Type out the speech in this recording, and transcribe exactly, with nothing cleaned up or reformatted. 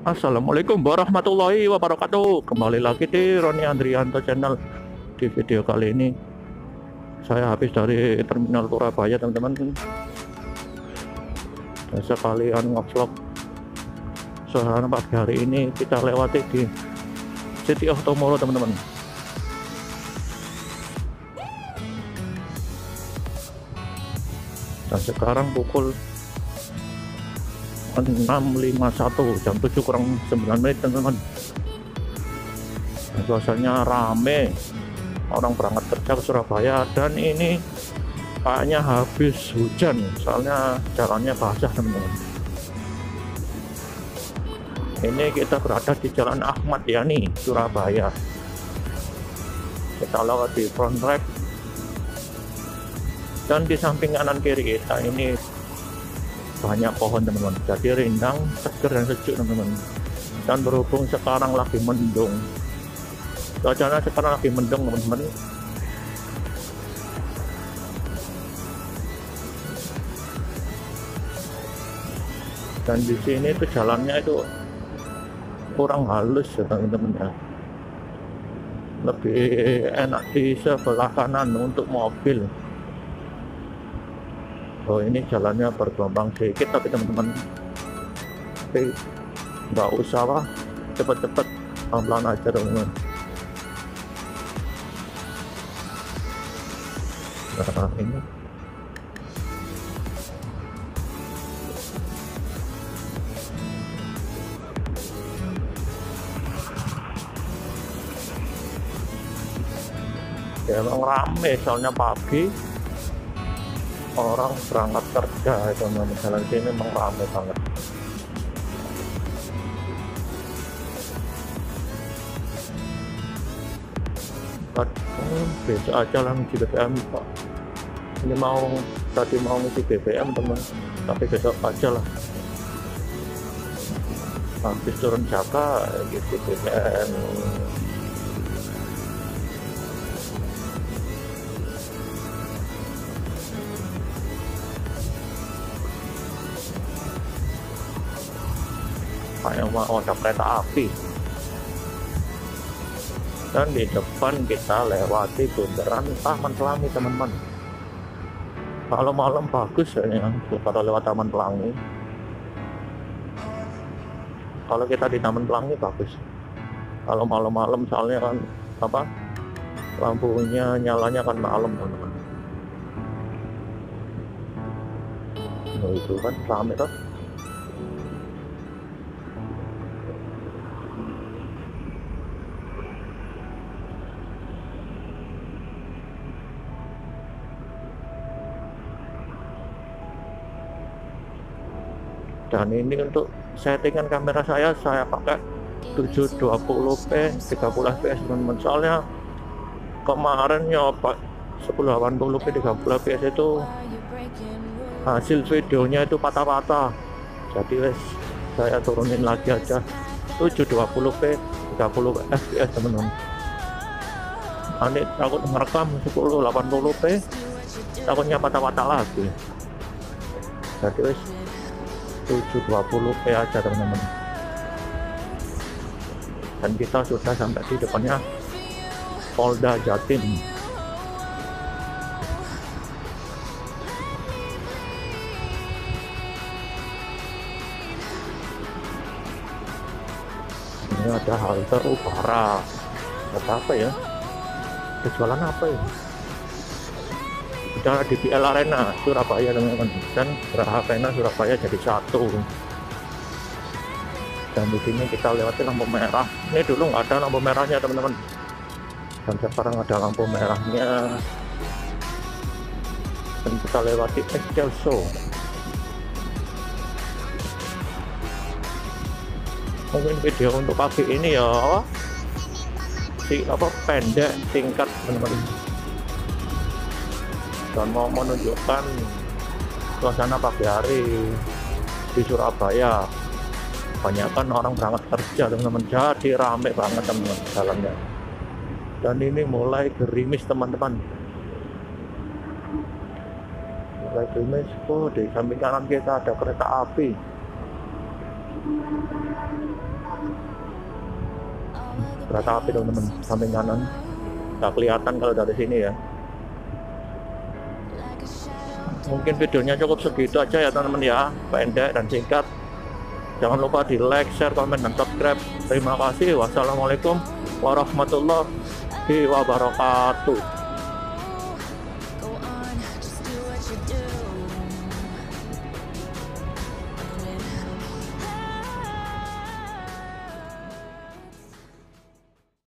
Assalamualaikum warahmatullahi wabarakatuh. Kembali lagi di Roni Andrianto Channel. Di video kali ini saya habis dari Terminal Surabaya, teman-teman. Sekalian ngevlog suasana pagi hari ini. Kita lewati di City of Tomorrow, teman-teman. Dan sekarang pukul enam lima puluh satu, jam tujuh kurang sembilan menit, teman-teman. Suasananya rame, orang berangkat kerja ke Surabaya. Dan ini kayaknya habis hujan, soalnya jalannya basah, teman-teman. Ini kita berada di Jalan Ahmad Yani, Surabaya. Kita lewat di front track, dan di samping kanan kiri kita ini banyak pohon, teman-teman. Jadi rindang, seger dan sejuk, teman-teman. Dan berhubung sekarang lagi mendung, cuacanya sekarang lagi mendung, teman-teman. Dan di sini itu jalannya itu kurang halus ya, teman-teman ya. Lebih enak di sebelah kanan untuk mobil. Oh, ini jalannya bergelombang sedikit, tapi teman-teman, tapi nggak usah lah, cepet-cepet, pelan-pelan aja, teman-teman. Nah, ini ya, emang rame soalnya pagi orang berangkat kerja, itu teman-teman. Jalan sini memang ramai banget. Hmm, besok aja lah ngisi B B M, Pak. Ini mau tadi mau ngisi B B M, teman, tapi besok aja lah. Habis turun Jakarta ngisi B B M. Kayak mau ada kereta api. Dan di depan kita lewati bundaran Taman Pelangi, teman-teman. Kalau malam bagus ya, kalau lewat Taman Pelangi. Kalau kita di Taman Pelangi bagus. Kalau malam-malam soalnya kan apa, lampunya nyalanya kan malam, teman-teman. Nah, itu kan rame tuh. Dan ini untuk settingan kamera saya, saya pakai tujuh dua puluh p tiga puluh f p s, teman-teman. Soalnya kemarin nyoba sepuluh delapan puluh p tiga puluh f p s itu hasil videonya itu patah-patah. Jadi wes saya turunin lagi aja tujuh dua puluh p tiga puluh f p s, teman-teman. Ini takut merekam sepuluh delapan puluh p, takutnya patah-patah lagi. Jadi wes tujuh dua puluh p aja, teman-teman. Dan kita sudah sampai di depannya Polda Jatim. Ini ada halte Ubara. Ada apa ya? Kejualan apa ya? Udah di B L Arena Surabaya, teman-teman. Dan Geraha Pena Surabaya jadi satu. Dan di sini kita lewati lampu merah. Ini dulu nggak ada lampu merahnya, teman-teman. Dan sekarang ada lampu merahnya. Dan kita lewati Excelso. Mungkin video untuk pagi ini ya si apa pendek, singkat, teman-teman. Dan mau menunjukkan suasana pagi hari di Surabaya. Banyakkan orang berangkat kerja, teman-teman. Jadi rame banget, teman-teman, jalannya. Dan ini mulai gerimis, teman-teman. Mulai gerimis. Oh, di samping kanan kita ada kereta api. kereta api teman-teman, samping kanan nggak kelihatan kalau dari sini ya. Mungkin videonya cukup segitu aja ya teman-teman ya, pendek dan singkat. Jangan lupa di like, share, komen, dan subscribe. Terima kasih. Wassalamualaikum warahmatullahi wabarakatuh.